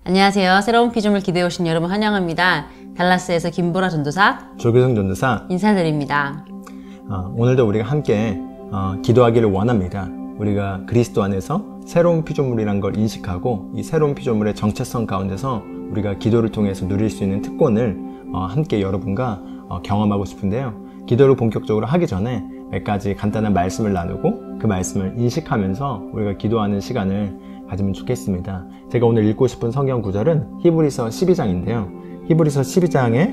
안녕하세요. 새로운 피조물 기대해 오신 여러분 환영합니다. 달라스에서 김보라 전도사, 조규성 전도사 인사드립니다. 오늘도 우리가 함께 기도하기를 원합니다. 우리가 그리스도 안에서 새로운 피조물이란 걸 인식하고 이 새로운 피조물의 정체성 가운데서 우리가 기도를 통해서 누릴 수 있는 특권을 함께 여러분과 경험하고 싶은데요. 기도를 본격적으로 하기 전에 몇 가지 간단한 말씀을 나누고 그 말씀을 인식하면서 우리가 기도하는 시간을 가지면 좋겠습니다. 제가 오늘 읽고 싶은 성경 구절은 히브리서 12장인데요. 히브리서 12장의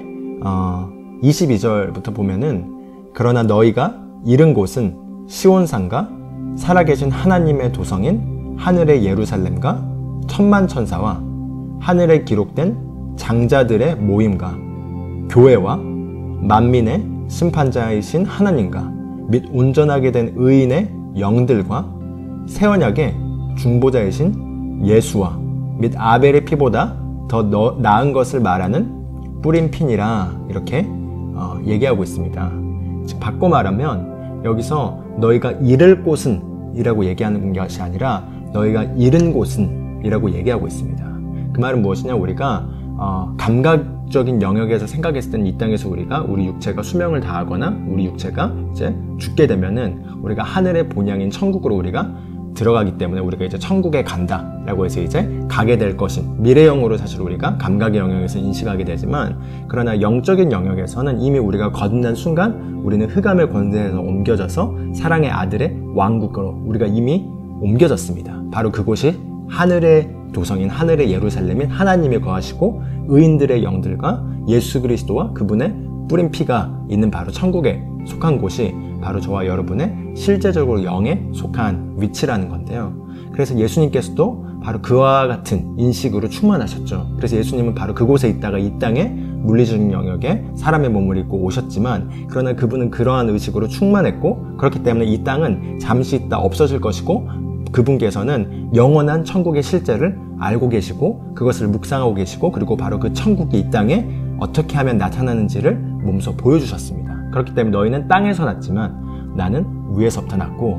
22절부터 보면은 그러나 너희가 이른 곳은 시온산과 살아계신 하나님의 도성인 하늘의 예루살렘과 천만 천사와 하늘에 기록된 장자들의 모임과 교회와 만민의 심판자이신 하나님과 및 온전하게 된 의인의 영들과 새 언약의 중보자이신 예수와 및 아벨의 피보다 더 나은 것을 말하는 뿌린 핀이라 이렇게 얘기하고 있습니다. 즉 바꿔 말하면 여기서 너희가 이를 곳은 이라고 얘기하는 것이 아니라 너희가 이른 곳은 이라고 얘기하고 있습니다. 그 말은 무엇이냐, 우리가 감각적인 영역에서 생각했을 때는 이 땅에서 우리 육체가 수명을 다하거나 우리 육체가 이제 죽게 되면은 우리가 하늘의 본향인 천국으로 우리가 들어가기 때문에 우리가 이제 천국에 간다 라고 해서 이제 가게 될 것인 미래형으로 사실 우리가 감각의 영역에서 인식하게 되지만, 그러나 영적인 영역에서는 이미 우리가 거듭난 순간 우리는 흑암의 권세에서 옮겨져서 사랑의 아들의 왕국으로 우리가 이미 옮겨졌습니다. 바로 그곳이 하늘의 도성인 하늘의 예루살렘인 하나님이 거하시고 의인들의 영들과 예수 그리스도와 그분의 뿌린 피가 있는 바로 천국에 속한 곳이 바로 저와 여러분의 실제적으로 영에 속한 위치라는 건데요. 그래서 예수님께서도 바로 그와 같은 인식으로 충만하셨죠. 그래서 예수님은 바로 그곳에 있다가 이 땅에 물리적인 영역에 사람의 몸을 입고 오셨지만, 그러나 그분은 그러한 의식으로 충만했고, 그렇기 때문에 이 땅은 잠시 있다 없어질 것이고 그분께서는 영원한 천국의 실제를 알고 계시고 그것을 묵상하고 계시고, 그리고 바로 그 천국이 이 땅에 어떻게 하면 나타나는지를 몸소 보여주셨습니다. 그렇기 때문에 너희는 땅에서 났지만 나는 위에서부터 났고,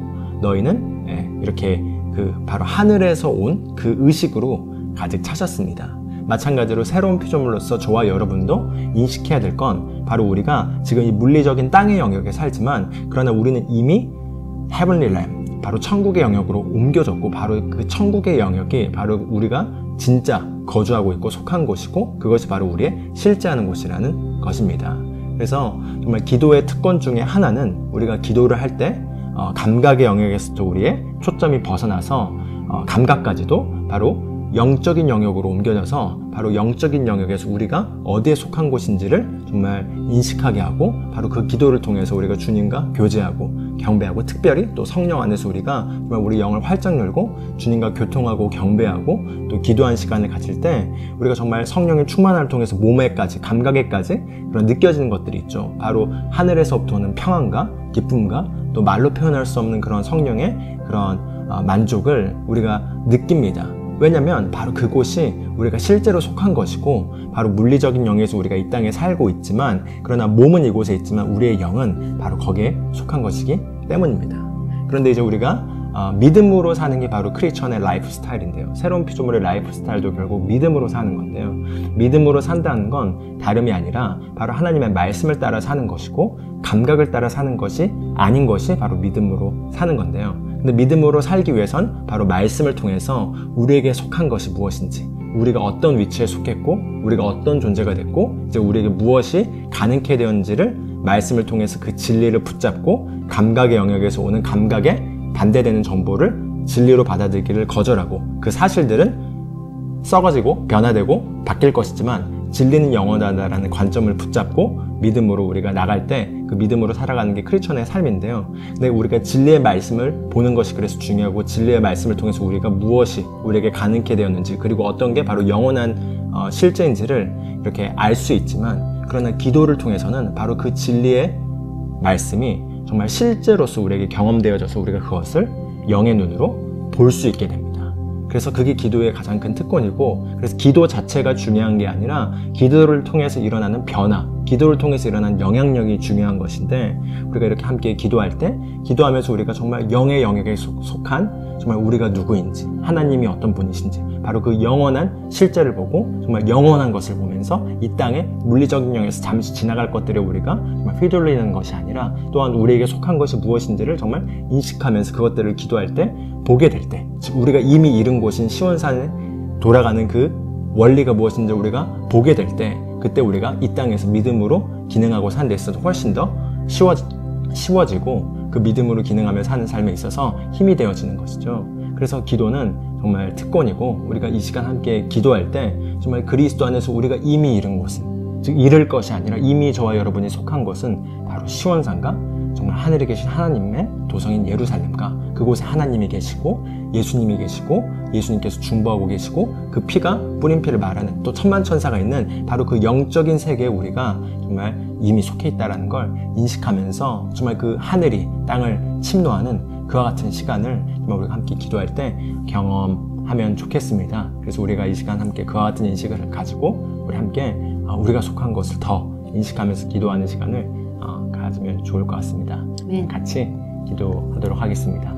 너희는 이렇게 바로 하늘에서 온 그 의식으로 가득 차셨습니다. 마찬가지로 새로운 피조물로서 저와 여러분도 인식해야 될 건 바로 우리가 지금 이 물리적인 땅의 영역에 살지만, 그러나 우리는 이미 Heavenly Realm, 바로 천국의 영역으로 옮겨졌고, 바로 그 천국의 영역이 바로 우리가 진짜 거주하고 있고 속한 곳이고, 그것이 바로 우리의 실제하는 곳이라는 것입니다. 그래서 정말 기도의 특권 중에 하나는 우리가 기도를 할 때 감각의 영역에서 우리의 초점이 벗어나서 감각까지도 바로 영적인 영역으로 옮겨져서 바로 영적인 영역에서 우리가 어디에 속한 곳인지를 정말 인식하게 하고, 바로 그 기도를 통해서 우리가 주님과 교제하고 경배하고, 특별히 또 성령 안에서 우리가 정말 우리 영을 활짝 열고 주님과 교통하고 경배하고 또 기도한 시간을 가질 때 우리가 정말 성령의 충만함을 통해서 몸에까지 감각에까지 그런 느껴지는 것들이 있죠. 바로 하늘에서부터 오는 평안과 기쁨과 또 말로 표현할 수 없는 그런 성령의 그런 만족을 우리가 느낍니다. 왜냐면 바로 그곳이 우리가 실제로 속한 것이고, 바로 물리적인 영역에서 우리가 이 땅에 살고 있지만, 그러나 몸은 이곳에 있지만 우리의 영은 바로 거기에 속한 것이기 때문입니다. 그런데 이제 우리가 믿음으로 사는 게 바로 크리스천의 라이프 스타일인데요. 새로운 피조물의 라이프 스타일도 결국 믿음으로 사는 건데요. 믿음으로 산다는 건 다름이 아니라 바로 하나님의 말씀을 따라 사는 것이고, 감각을 따라 사는 것이 아닌 것이 바로 믿음으로 사는 건데요. 근데 믿음으로 살기 위해선 바로 말씀을 통해서 우리에게 속한 것이 무엇인지, 우리가 어떤 위치에 속했고 우리가 어떤 존재가 됐고 이제 우리에게 무엇이 가능케 되었는지를 말씀을 통해서 그 진리를 붙잡고, 감각의 영역에서 오는 감각에 반대되는 정보를 진리로 받아들이기를 거절하고, 그 사실들은 썩어지고 변화되고 바뀔 것이지만 진리는 영원하다라는 관점을 붙잡고 믿음으로 우리가 나갈 때 그 믿음으로 살아가는 게 크리스천의 삶인데요. 근데 우리가 진리의 말씀을 보는 것이 그래서 중요하고, 진리의 말씀을 통해서 우리가 무엇이 우리에게 가능케 되었는지, 그리고 어떤 게 바로 영원한 실제인지를 이렇게 알 수 있지만, 그러나 기도를 통해서는 바로 그 진리의 말씀이 정말 실제로서 우리에게 경험되어져서 우리가 그것을 영의 눈으로 볼 수 있게 됩니다. 그래서 그게 기도의 가장 큰 특권이고, 그래서 기도 자체가 중요한 게 아니라 기도를 통해서 일어나는 변화, 기도를 통해서 일어나는 영향력이 중요한 것인데, 우리가 이렇게 함께 기도할 때 기도하면서 우리가 정말 영의 영역에 속한 정말 우리가 누구인지, 하나님이 어떤 분이신지, 바로 그 영원한 실제를 보고 정말 영원한 것을 보면서 이 땅에 물리적인 영역에서 잠시 지나갈 것들에 우리가 정말 휘둘리는 것이 아니라 또한 우리에게 속한 것이 무엇인지를 정말 인식하면서 그것들을 기도할 때 보게 될 때, 즉 우리가 이미 이른 곳인 시온산에 돌아가는 그 원리가 무엇인지 우리가 보게 될 때, 그때 우리가 이 땅에서 믿음으로 기능하고 사는 데 있어서 훨씬 더 쉬워지고 그 믿음으로 기능하며 사는 삶에 있어서 힘이 되어지는 것이죠. 그래서 기도는 정말 특권이고, 우리가 이 시간 함께 기도할 때 정말 그리스도 안에서 우리가 이미 이른 곳은, 즉 이룰 것이 아니라 이미 저와 여러분이 속한 것은 바로 시온산과 정말 하늘에 계신 하나님의 도성인 예루살렘과 그곳에 하나님이 계시고 예수님이 계시고 예수님께서 중보하고 계시고 그 피가 뿌린 피를 말하는 또 천만천사가 있는 바로 그 영적인 세계에 우리가 정말 이미 속해 있다는 걸 인식하면서 정말 그 하늘이 땅을 침노하는 그와 같은 시간을 정말 우리가 함께 기도할 때 경험하면 좋겠습니다. 그래서 우리가 이 시간 함께 그와 같은 인식을 가지고 우리 함께 우리가 속한 것을 더 인식하면서 기도하는 시간을 가지면 좋을 것 같습니다. 같이 기도하도록 하겠습니다.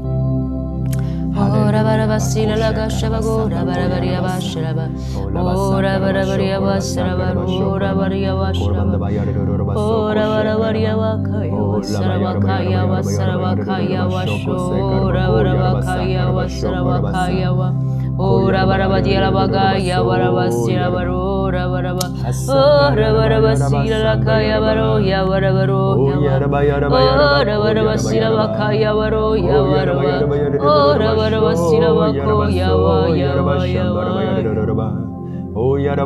Ora baraba dia baga ya baraba sira baro ora baraba ora baraba sira kaya baro ya barabaro ya ora baraba sira baka ya baro ya baraba ora baraba sira bako ya wa ya wa ya wa ora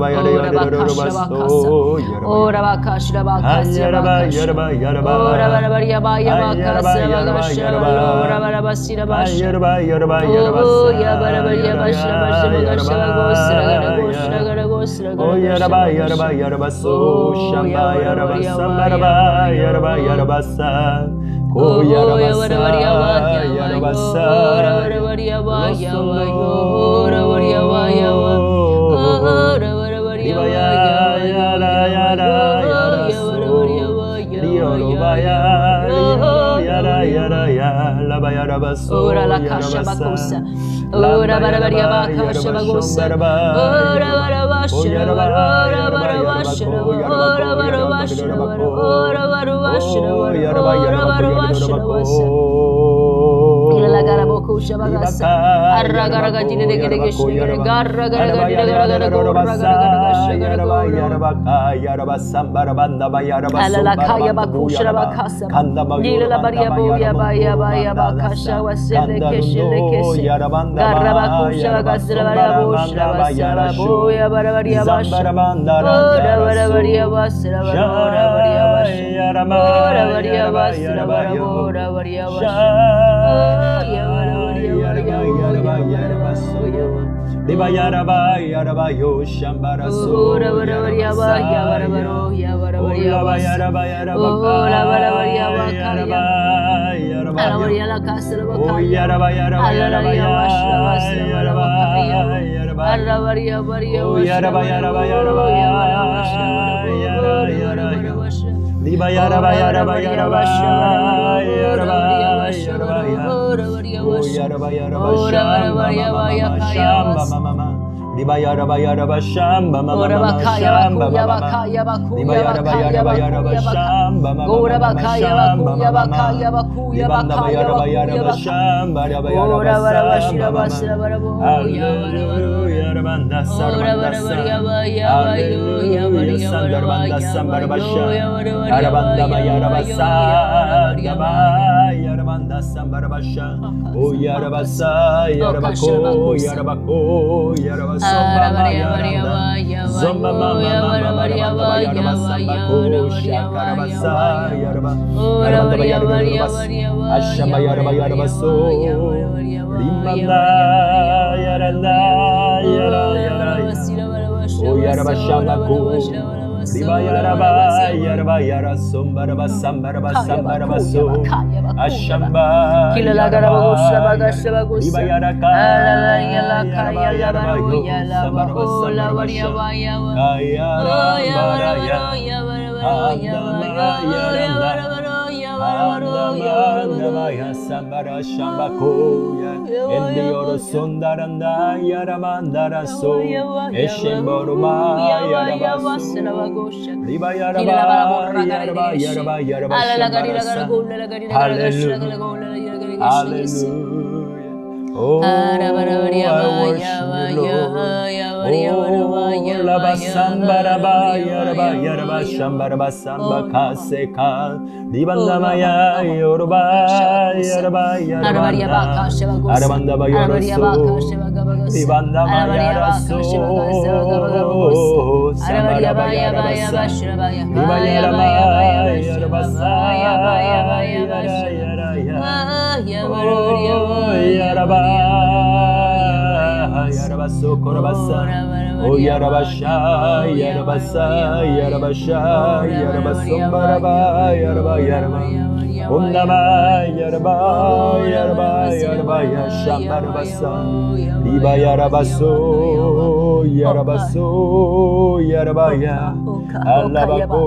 bakashra bakasya ora barabaria baya bakasya bakashra ora barabasira basha ya barabaria basha basha bakashra gosra gosra gosra gosra shamba yarabasa maraba yaraba yarabasa ko yarabasa yarabasa barabaria baya ora barabaria baya Ora la kasha bakosa, ora barabaria bakasha bagosa, ora barabashira, ora barabashira, ora barabashira, ora barabashira, ora barabashira. La gara boku shabagasa, arra gara gajine de gere geshi gere garra gara gara gara gorra gara gara gara ala la kaya baku shabakasa, nila la baria boya baya baya bakasha wasele keshile keshi, garra baku shabagasa la baria boya boya barabaria basha, ora barabaria basha, ora baria basha, ora baria basha, ora baria basha. Andamaya Sambara Shambakoya Endioro Sondaranda Yaramandara So Eshemboruma Yarabasu Riba Yaraba Yaraba Yaraba Yaraba Hallelujah. Hallelujah. Oh, I worship you, Lord. Oh, Laba Sambaraba Yaraba Yaraba Shambaraba Samba Kaseka Libandamaya Yoruba Yaraba Yaraba Arabanda Bayaraso Libandama Yaraso Sambaraba Yarabasa Liba Yaraba Yarabasa Yaraba Yarabaso Korabasa Oh Yarabasha Yarabasa Yarabasha Yarabasombaraba Yaraba Yaraba Undama Yaraba Yaraba Yaraba Yashambarabasa Liba Yarabaso Yarabaso Yarabaya Alabako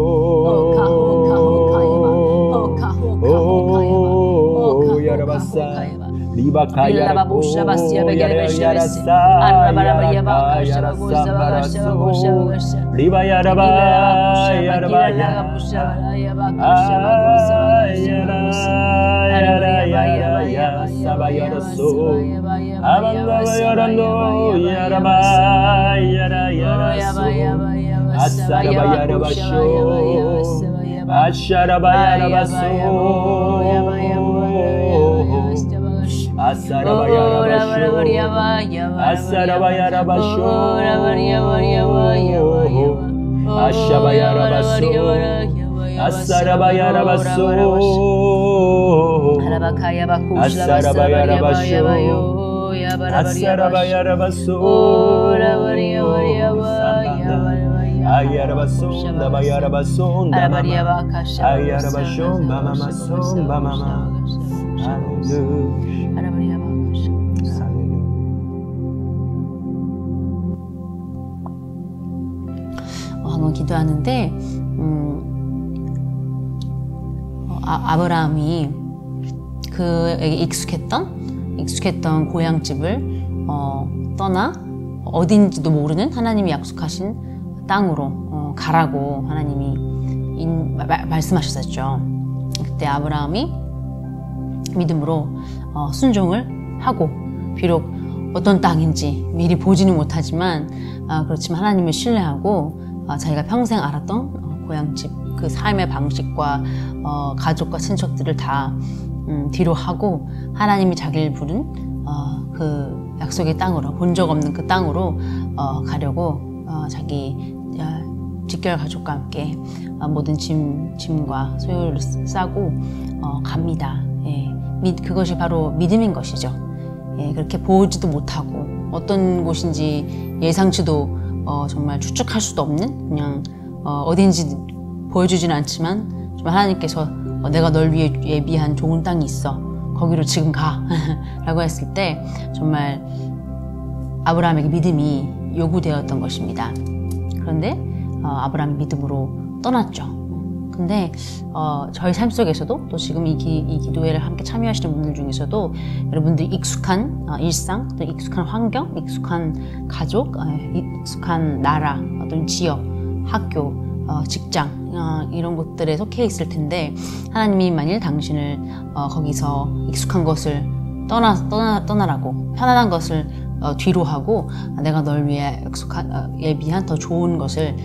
Oh Yarabasa Liba Kaya Liba Yaraba 한번 기도하는데 아브라함이 그에게 익숙했던 고향집을 떠나 어딘지도 모르는 하나님이 약속하신 땅으로 가라고 하나님이 말씀하셨었죠. 그때 아브라함이 믿음으로 순종을 하고 비록 어떤 땅인지 미리 보지는 못하지만 그렇지만 하나님을 신뢰하고 자기가 평생 알았던 고향집 그 삶의 방식과 가족과 친척들을 다 뒤로 하고 하나님이 자기를 부른 그 약속의 땅으로 본 적 없는 그 땅으로 가려고 자기 직결 가족과 함께 모든 짐과 소유를 싸고 갑니다. 예, 그것이 바로 믿음인 것이죠. 예, 그렇게 보지도 못하고 어떤 곳인지 예상치도 정말 추측할 수도 없는 그냥 어딘지 보여주지는 않지만 정말 하나님께서 내가 널 위해 예비한 좋은 땅이 있어 거기로 지금 가 라고 했을 때 정말 아브라함에게 믿음이 요구되었던 것입니다. 그런데 아브라함이 믿음으로 떠났죠. 근데 저희 삶 속에서도 또 지금 이 기도회를 함께 참여하시는 분들 중에서도 여러분들이 익숙한 일상, 또 익숙한 환경, 익숙한 가족, 익숙한 나라, 어떤 지역, 학교, 직장 이런 곳들에 속해 있을 텐데 하나님이 만일 당신을 거기서 익숙한 것을 떠나라고 편안한 것을 뒤로 하고 내가 널 위해 예비한 더 좋은 것을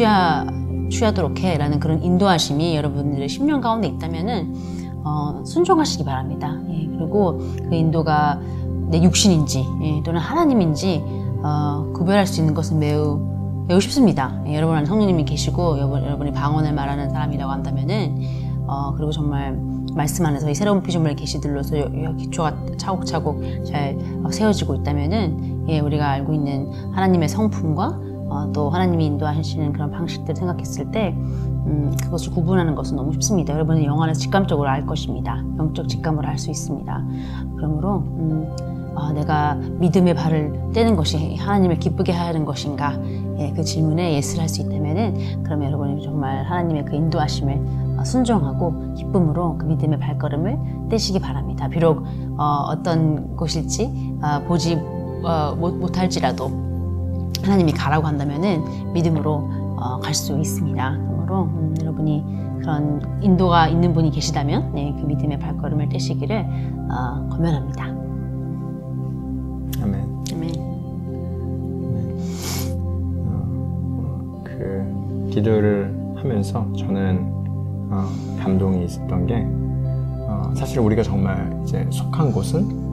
취하도록 해 라는 그런 인도하심이 여러분들의 심령 가운데 있다면은 순종하시기 바랍니다. 예, 그리고 그 인도가 내 육신인지 또는 하나님인지 구별할 수 있는 것은 매우 쉽습니다. 예, 여러분 안에 성령님이 계시고 여러분이 방언을 말하는 사람이라고 한다면은 그리고 정말 말씀 안에서 이 새로운 피조물의 계시들로서 기초가 차곡차곡 잘 세워지고 있다면은 예, 우리가 알고 있는 하나님의 성품과 또 하나님이 인도하시는 그런 방식들을 생각했을 때 그것을 구분하는 것은 너무 쉽습니다. 여러분은 영 안에서 직감적으로 알 것입니다. 영적 직감으로 알 수 있습니다. 그러므로 내가 믿음의 발을 떼는 것이 하나님을 기쁘게 하는 것인가 예, 그 질문에 예스를 할 수 있다면은 그러면 여러분이 정말 하나님의 그 인도하심을 순종하고 기쁨으로 그 믿음의 발걸음을 떼시기 바랍니다. 비록 어떤 곳일지 보지 못할지라도 하나님이 가라고 한다면은 믿음으로 갈 수 있습니다. 그러므로 여러분이 그런 인도가 있는 분이 계시다면 그 믿음의 발걸음을 떼시기를 권면합니다. 아멘. 아멘. 그 기도를 하면서 저는 감동이 있었던 게 사실 우리가 정말 이제 속한 곳은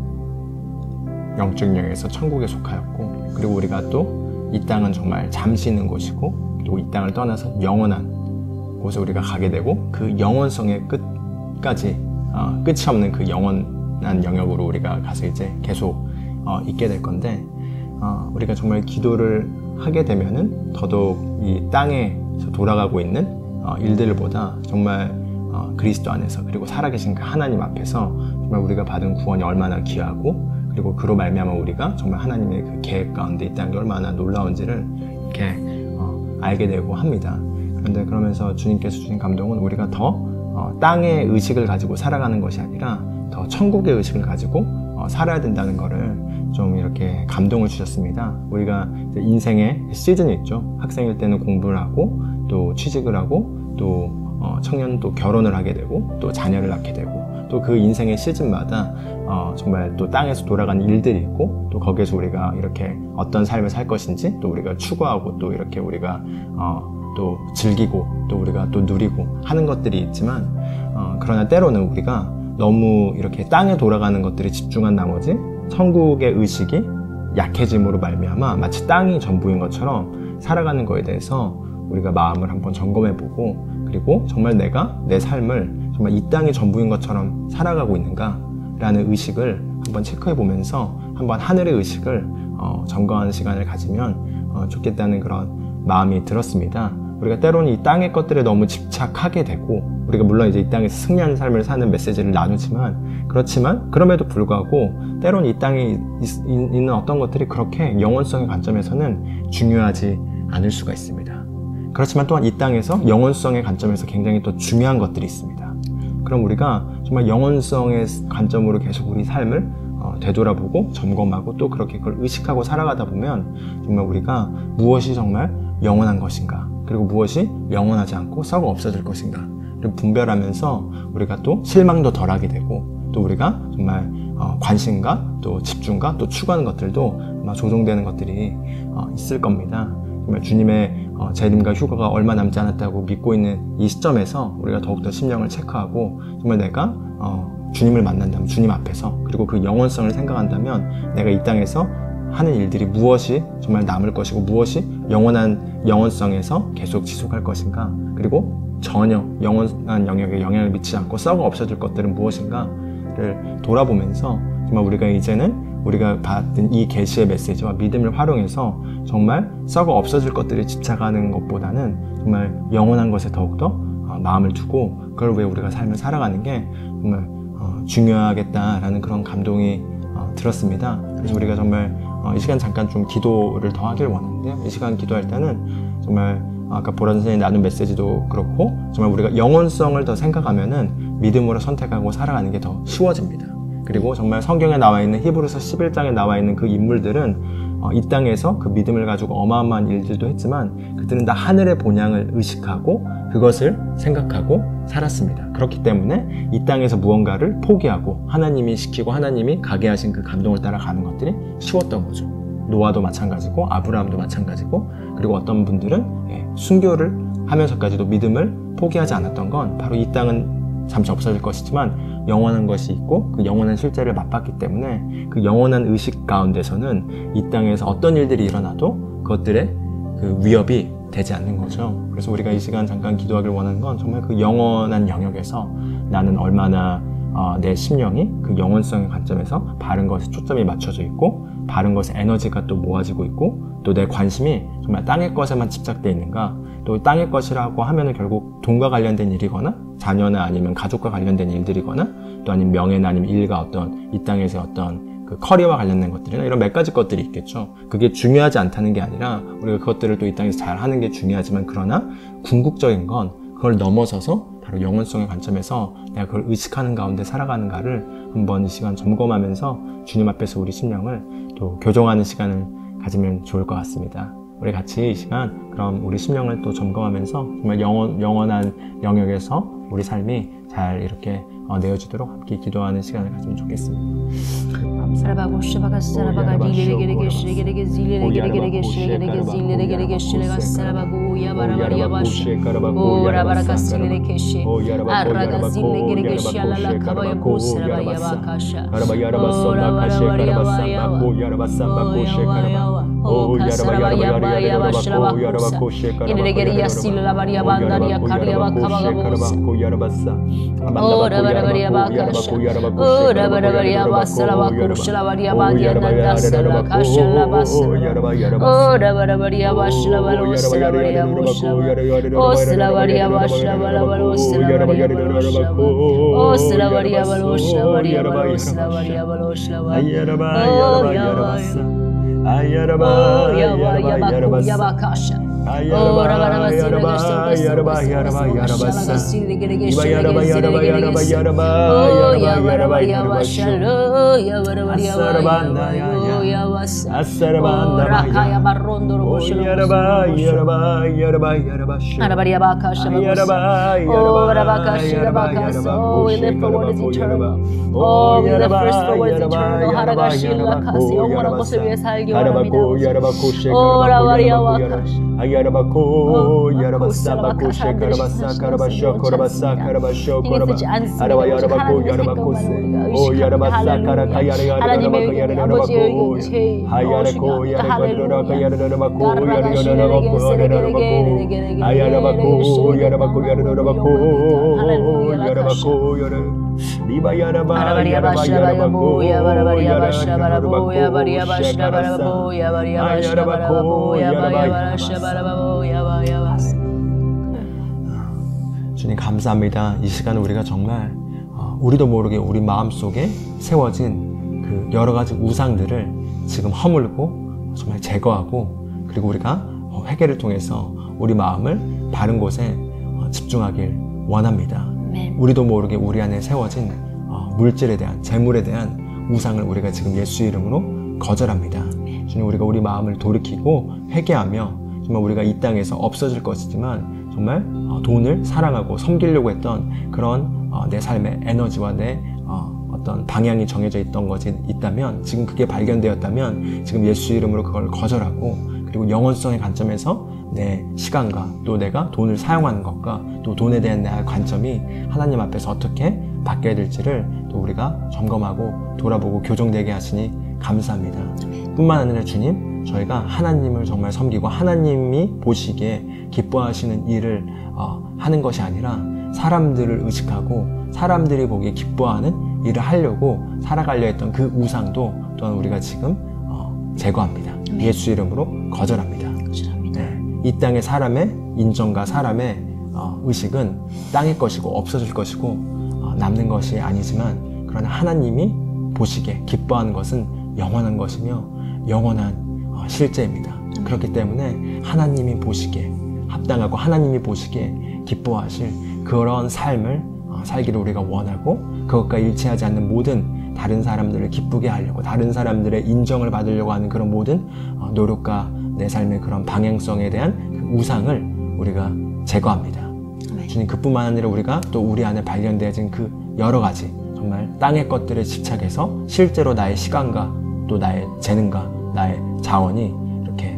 영적 영역에서 천국에 속하였고, 그리고 우리가 또 이 땅은 정말 잠시 있는 곳이고, 그리고 이 땅을 떠나서 영원한 곳에 우리가 가게 되고, 그 영원성의 끝까지 끝이 없는 그 영원한 영역으로 우리가 가서 이제 계속 있게 될 건데, 우리가 정말 기도를 하게 되면은 더더욱 이 땅에서 돌아가고 있는 일들보다 정말 그리스도 안에서, 그리고 살아계신 그 하나님 앞에서 정말 우리가 받은 구원이 얼마나 귀하고, 그리고 그로 말미암아 우리가 정말 하나님의 그 계획 가운데 이 땅이 얼마나 놀라운지를 이렇게 알게 되고 합니다. 그런데 그러면서 주님께서 주신 감동은 우리가 더 땅의 의식을 가지고 살아가는 것이 아니라 더 천국의 의식을 가지고 살아야 된다는 거를 좀 이렇게 감동을 주셨습니다. 우리가 인생의 시즌이 있죠. 학생일 때는 공부를 하고, 또 취직을 하고, 또 청년 또 결혼을 하게 되고, 또 자녀를 낳게 되고, 또 그 인생의 시즌마다 정말 또 땅에서 돌아가는 일들이 있고, 또 거기에서 우리가 이렇게 어떤 삶을 살 것인지 또 우리가 추구하고, 또 이렇게 우리가 또 즐기고, 또 우리가 또 누리고 하는 것들이 있지만, 그러나 때로는 우리가 너무 이렇게 땅에 돌아가는 것들에 집중한 나머지 천국의 의식이 약해짐으로 말미암아 마치 땅이 전부인 것처럼 살아가는 거에 대해서 우리가 마음을 한번 점검해보고, 그리고 정말 내가 내 삶을 정말 이 땅이 전부인 것처럼 살아가고 있는가 라는 의식을 한번 체크해보면서 한번 하늘의 의식을 점검하는 시간을 가지면 좋겠다는 그런 마음이 들었습니다. 우리가 때로는 이 땅의 것들에 너무 집착하게 되고, 우리가 물론 이제 이 땅에서 승리하는 삶을 사는 메시지를 나누지만, 그렇지만 그럼에도 불구하고 때로는 이 땅에 있는 어떤 것들이 그렇게 영원성의 관점에서는 중요하지 않을 수가 있습니다. 그렇지만 또한 이 땅에서 영원성의 관점에서 굉장히 또 중요한 것들이 있습니다. 그럼 우리가 정말 영원성의 관점으로 계속 우리 삶을 되돌아보고 점검하고, 또 그렇게 그걸 의식하고 살아가다 보면 정말 우리가 무엇이 정말 영원한 것인가, 그리고 무엇이 영원하지 않고 썩어 없어질 것인가 를 분별하면서 우리가 또 실망도 덜하게 되고, 또 우리가 정말 관심과 또 집중과 또 추구하는 것들도 아마 조정되는 것들이 있을 겁니다. 정말 주님의 재림과 휴가가 얼마 남지 않았다고 믿고 있는 이 시점에서 우리가 더욱더 심령을 체크하고, 정말 내가 주님을 만난다면 주님 앞에서, 그리고 그 영원성을 생각한다면 내가 이 땅에서 하는 일들이 무엇이 정말 남을 것이고, 무엇이 영원성에서 계속 지속할 것인가, 그리고 전혀 영원한 영역에 영향을 미치지 않고 썩어 없어질 것들은 무엇인가를 돌아보면서 정말 우리가 이제는 우리가 받은 이 계시의 메시지와 믿음을 활용해서 정말 썩어 없어질 것들에 집착하는 것보다는 정말 영원한 것에 더욱더 마음을 두고, 그걸 위해 우리가 삶을 살아가는 게 정말 중요하겠다라는 그런 감동이 들었습니다. 그래서 우리가 정말 이 시간 잠깐 좀 기도를 더 하길 원하는데요. 이 시간 기도할 때는 정말 아까 보라 선생님이 나눈 메시지도 그렇고, 정말 우리가 영원성을 더 생각하면은 믿음으로 선택하고 살아가는 게 더 쉬워집니다. 그리고 정말 성경에 나와 있는 히브리서 11장에 나와 있는 그 인물들은 이 땅에서 그 믿음을 가지고 어마어마한 일들도 했지만, 그들은 다 하늘의 본향을 의식하고 그것을 생각하고 살았습니다. 그렇기 때문에 이 땅에서 무언가를 포기하고 하나님이 시키고 하나님이 가게 하신 그 감동을 따라가는 것들이 쉬웠던 거죠. 노아도 마찬가지고 아브라함도 마찬가지고, 그리고 어떤 분들은 순교를 하면서까지도 믿음을 포기하지 않았던 건 바로 이 땅은 잠시 없어질 것이지만 영원한 것이 있고, 그 영원한 실제를 맛봤기 때문에 그 영원한 의식 가운데서는 이 땅에서 어떤 일들이 일어나도 그것들의 그 위협이 되지 않는 거죠. 그래서 우리가 이 시간 잠깐 기도하길 원하는 건 정말 그 영원한 영역에서 나는 얼마나 내 심령이 그 영원성의 관점에서 바른 것에 초점이 맞춰져 있고, 바른 것에 에너지가 또 모아지고 있고, 또 내 관심이 정말 땅의 것에만 집착되어 있는가, 또 땅의 것이라고 하면은 결국 돈과 관련된 일이거나 자녀나 아니면 가족과 관련된 일들이거나, 또 아니면 명예나 아니면 일과 어떤 이 땅에서 어떤 그 커리어와 관련된 것들이나 이런 몇 가지 것들이 있겠죠. 그게 중요하지 않다는 게 아니라 우리가 그것들을 또 이 땅에서 잘 하는 게 중요하지만, 그러나 궁극적인 건 그걸 넘어서서 바로 바로 영혼성의 관점에서 내가 그걸 의식하는 가운데 살아가는가를 한번 이 시간 점검하면서 주님 앞에서 우리 심령을 또 교정하는 시간을 가지면 좋을 것 같습니다. 우리 같이 이 시간 그럼 우리 심령을 또 점검하면서 정말 영원한 영역에서 우리 삶이 잘 이렇게 내어지도록 함께 기도하는 시간을 가지면 좋겠습니다. 주님 감사합니다. 이 시간에 우리가 정말 우리도 모르게 우리 마음속에 세워진 그 여러 가지 우상들을 지금 허물고 정말 제거하고, 그리고 우리가 회개를 통해서 우리 마음을 바른 곳에 집중하길 원합니다. 우리도 모르게 우리 안에 세워진 물질에 대한, 재물에 대한 우상을 우리가 지금 예수 이름으로 거절합니다. 주님, 우리가 우리 마음을 돌이키고 회개하며 정말 우리가 이 땅에서 없어질 것이지만 정말 돈을 사랑하고 섬기려고 했던 그런 내 삶의 에너지와 내 어떤 방향이 정해져 있던 것이 있다면, 지금 그게 발견되었다면 지금 예수 이름으로 그걸 거절하고, 그리고 영혼성의 관점에서 내 시간과 또 내가 돈을 사용하는 것과 또 돈에 대한 내 관점이 하나님 앞에서 어떻게 바뀌어야 될지를 또 우리가 점검하고 돌아보고 교정되게 하시니 감사합니다. 뿐만 아니라 주님, 저희가 하나님을 정말 섬기고 하나님이 보시기에 기뻐하시는 일을 하는 것이 아니라 사람들을 의식하고 사람들이 보기에 기뻐하는 일을 하려고 살아가려 했던 그 우상도 또한 우리가 지금 제거합니다. 예수 이름으로 거절합니다. 네, 이 땅의 사람의 인정과 사람의 의식은 땅의 것이고 없어질 것이고 남는 것이 아니지만, 그러나 하나님이 보시기에 기뻐하는 것은 영원한 것이며 영원한 실제입니다. 그렇기 때문에 하나님이 보시기에 합당하고 하나님이 보시기에 기뻐하실 그런 삶을 살기를 우리가 원하고, 그것과 일치하지 않는 모든 다른 사람들을 기쁘게 하려고, 다른 사람들의 인정을 받으려고 하는 그런 모든 노력과 내 삶의 그런 방향성에 대한 그 우상을 우리가 제거합니다. 주님, 그뿐만 아니라 우리가 또 우리 안에 발견되어진 그 여러 가지 정말 땅의 것들에 집착해서 실제로 나의 시간과 또 나의 재능과 나의 자원이 이렇게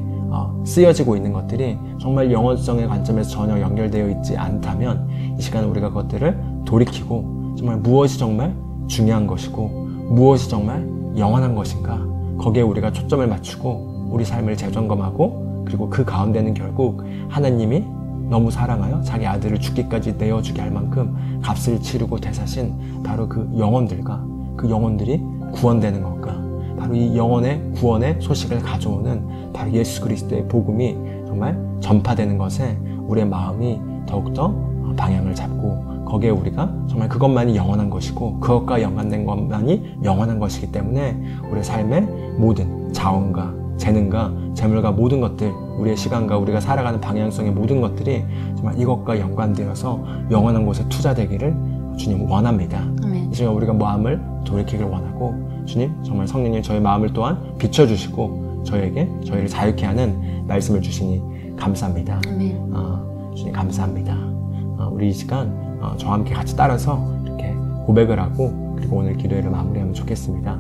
쓰여지고 있는 것들이 정말 영혼성의 관점에서 전혀 연결되어 있지 않다면, 이 시간에 우리가 그것들을 돌이키고 정말 무엇이 정말 중요한 것이고 무엇이 정말 영원한 것인가, 거기에 우리가 초점을 맞추고 우리 삶을 재점검하고, 그리고 그 가운데는 결국 하나님이 너무 사랑하여 자기 아들을 죽기까지 내어주게 할 만큼 값을 치르고 대사신 바로 그 영혼들과 그 영혼들이 구원되는 것과, 바로 이 영혼의 구원의 소식을 가져오는 바로 예수 그리스도의 복음이 정말 전파되는 것에 우리의 마음이 더욱더 방향을 잡고, 거기에 우리가 정말 그것만이 영원한 것이고 그것과 연관된 것만이 영원한 것이기 때문에 우리의 삶의 모든 자원과 재능과 재물과 모든 것들, 우리의 시간과 우리가 살아가는 방향성의 모든 것들이 정말 이것과 연관되어서 영원한 곳에 투자되기를 주님 원합니다. 아멘. 이 시간 우리가 마음을 돌이키길 원하고 주님 정말 성령님 저희 마음을 또한 비춰주시고 저희를 자유케 하는 말씀을 주시니 감사합니다. 아멘. 주님 감사합니다. 우리 이 시간 저와 함께 같이 따라서 이렇게 고백을 하고 그리고 오늘 기도회를 마무리하면 좋겠습니다.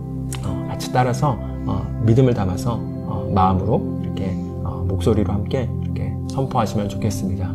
같이 따라서 믿음을 담아서 마음으로 이렇게 목소리로 함께 이렇게 선포하시면 좋겠습니다.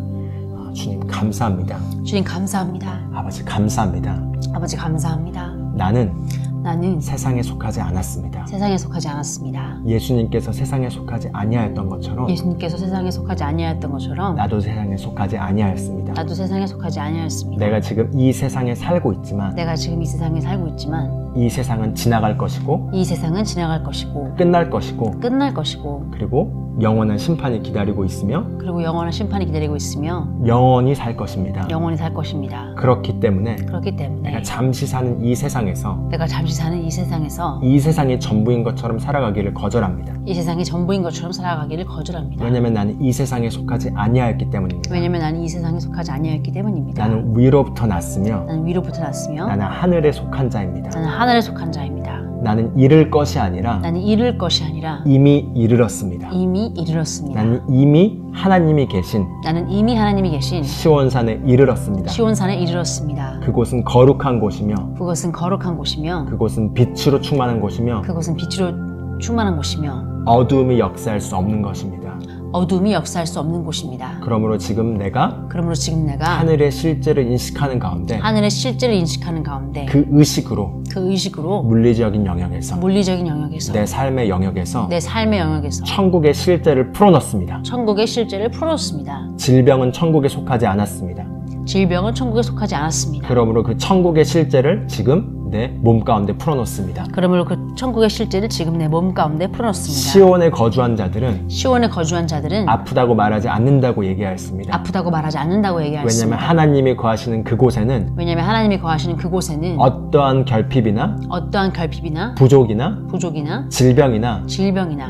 주님 감사합니다. 주님 감사합니다. 아버지 감사합니다. 아버지 감사합니다. 나는 나는 세상에 속하지 않았습니다. 세상에 속하지 않았습니다. 예수님께서 세상에 속하지 아니하였던 것처럼 예수님께서 세상에 속하지 아니하였던 것처럼 나도 세상에 속하지 아니하였습니다. 나도 세상에 속하지 아니하였습니다. 내가 지금 이 세상에 살고 있지만 내가 지금 이 세상에 살고 있지만 이 세상은 지나갈 것이고 이 세상은 지나갈 것이고 끝날 것이고 끝날 것이고 그리고 영원한 심판이 기다리고 있으며 그리고 영원한 심판이 기다리고 있으며 영원히 살 것입니다. 영원히 살 것입니다. 그렇기 때문에 그렇기 때문에 내가 잠시 사는 이 세상에서 내가 잠시 사는 이 세상에서 이 세상이 전부인 것처럼 살아가기를 거절합니다. 이 세상이 전부인 것처럼 살아가기를 거절합니다. 왜냐하면 나는 이 세상에 속하지 아니하였기 때문입니다. 왜냐면 나는 이 세상에 속하지 아니하였기 때문입니다. 나는 위로부터 났으며 나는 위로부터 났으며 나는 하늘에 속한 자입니다. 나는 하늘에 속한 자입니다. 나는 이룰 것이 아니라 나는 이룰 것이 아니라 이미 이르렀습니다. 이미 이르렀습니다. 나는 이미 하나님이 계신 나는 이미 하나님이 계신 시온산에 이르렀습니다. 시온산에 이르렀습니다. 그곳은 거룩한 곳이며 그것은 거룩한 곳이며 그곳은 빛으로 충만한 곳이며 그것은 빛으로 충만한 곳이며 어두움이 역사할 수 없는 것입니다. 어둠이 역사할 수 없는 곳입니다. 그러므로 지금 내가 그러므로 지금 내가 하늘의 실제를 인식하는 가운데 하늘의 실제를 인식하는 가운데 그 의식으로 그 의식으로 물리적인 영역에서 물리적인 영역에서 내 삶의 영역에서 내 삶의 영역에서 천국의 실제를 풀어넣습니다. 천국의 실제를 풀어놓습니다. 질병은 천국에 속하지 않았습니다. 질병은 천국에 속하지 않았습니다. 그러므로 그 천국의 실제를 지금 내 몸 가운데 풀어놓습니다. 그러므로 그 천국의 실제를 지금 내 몸 가운데 풀어놓습니다. 시온에 거주한 자들은 시온에 거주한 자들은 아프다고 말하지 않는다고 얘기하였습니다. 아프다고 말하지 않는다고 얘기하였습니다. 왜냐하면 하나님이 거하시는 그곳에는 왜냐하면 하나님이 거하시는 그곳에는 어떠한 결핍이나 어떠한 결핍이나 부족이나 부족이나 질병이나 질병이나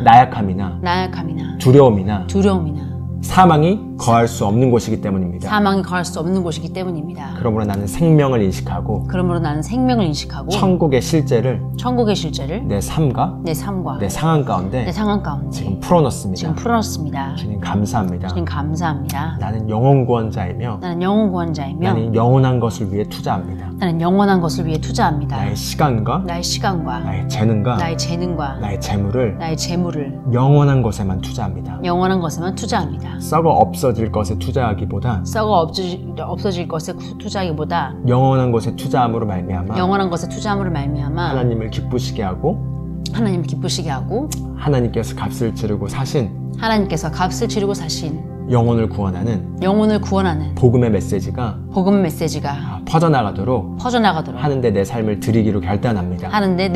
나약함이나 두려움이나 사망이 거할 수 없는 곳이기 때문입니다. 사망이 거할 수 없는 곳이기 때문입니다. 그러므로 나는 생명을 인식하고 그러므로 나는 생명을 인식하고 천국의 실제를 내 삶과 내 상황 가운데 지금 풀어놓습니다. 지금 풀어놓습니다. 주님 감사합니다. 주님 감사합니다. 나는 영혼 구원자이며 나는 영혼 구원자이며 나는 영원한 것을 위해 투자합니다. 나는 영원한 것을 위해 투자합니다. 나의 시간과 나의 재능과 나의 재물을 영원한 것에만 투자합니다. 영원한 것에만 투자합니다. 썩어 없어질 것에 투자하기보다 없어질 것에 투자하기보다 영원한 것에 투자함으로 말미암아 하나님을 기쁘시게 하고 하나님께서 값을 치르고 사신 영혼을 구원하는 복음의 메시지가 퍼져나가도록 하는데 내 삶을 드리기로 결단합니다.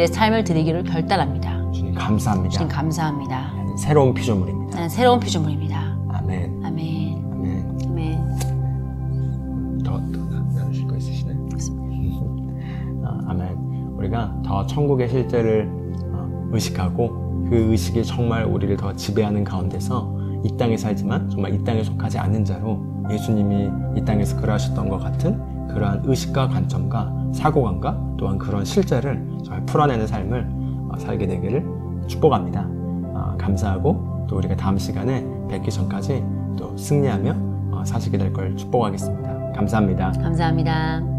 주님 감사합니다. 나는 새로운 피조물입니다. 아멘. 더 나누실 거 있으시나요? 아멘. 우리가 더 천국의 실제를 의식하고 그 의식이 정말 우리를 더 지배하는 가운데서 이 땅에 살지만 정말 이 땅에 속하지 않는 자로 예수님이 이 땅에서 그러하셨던 것 같은 그러한 의식과 관점과 사고관과 또한 그런 실제를 정말 풀어내는 삶을 살게 되기를 축복합니다. 감사하고 또 우리가 다음 시간에 뵙기 전까지 또 승리하며 사시게 될 걸 축복하겠습니다. 감사합니다.